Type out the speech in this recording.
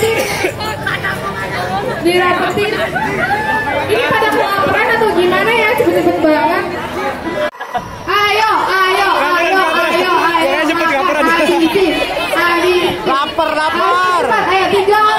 dirapetin. Dirapetin. Ini pada kelaparan atau gimana ya? Cepet-cepet banget. Ayo. Cepet kelaparan. Adi. Lapar. Ayo 3